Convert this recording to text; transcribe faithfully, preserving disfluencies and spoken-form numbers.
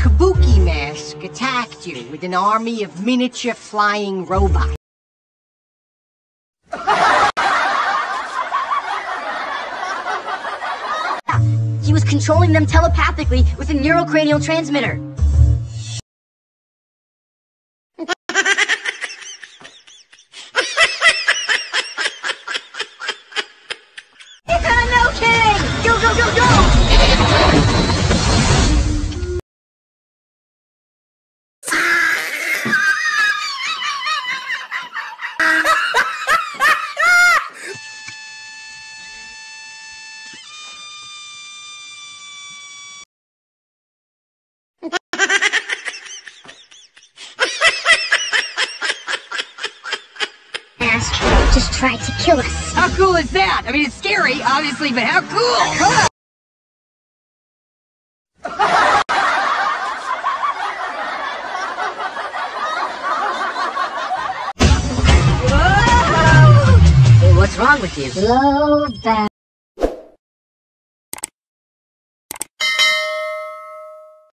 kabuki mask attacked you with an army of miniature flying robots. He was controlling them telepathically with a neurocranial transmitter. No kidding! Go, go, go, go! Just tried to kill us. How cool is that? I mean, it's scary, obviously, but how cool! What's wrong with you? Slow down.